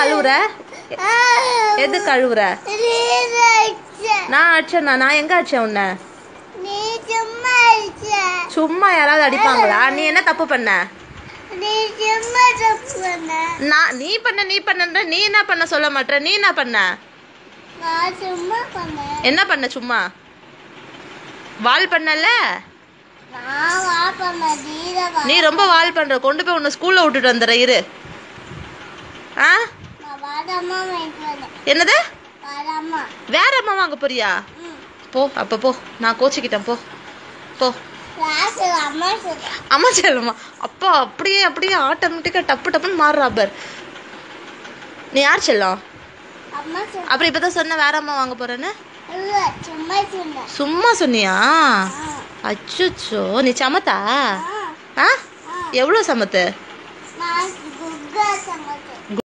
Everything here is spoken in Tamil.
அழுவுற? எதுக்கு அழுவுற? நான் அடிச்சேனா? நான் எங்க அடிச்சேன் உன்னை? சும்மா யாராவது அடிப்பாங்களா? நீ என்ன தப்பு பண்ண? நீ பண்ண நீ என்ன பண்ண சொல்ல மாட்ட? நீ என்ன பண்ண? என்ன பண்ண? சும்மா வால் பண்ணல. நீ ரொம்ப வால் பண்ற. கொண்டு போய் உன்னை ஸ்கூல்ல விட்டுட்டு வந்துடுற இரு. என்னது? வேற அம்மா வாங்க போறியா? போ அப்ப போ. நான் கோச்சிக்கிட்டேன். போ போ. அம்மா செல்லம்மா அப்பா அப்படியே அப்படியே ஆட்டோமேட்டிக்கா டப்பு டப்புன்னு மாறுறா பார். நீ யார் செல்லம்? அப்புறம் இப்பதான் சொன்ன வேற அம்மா வாங்க போறேன்னு. சும்மா சொன்னியா? அச்சோ நீ சமத்தா? எவ்வளவு சமத்து?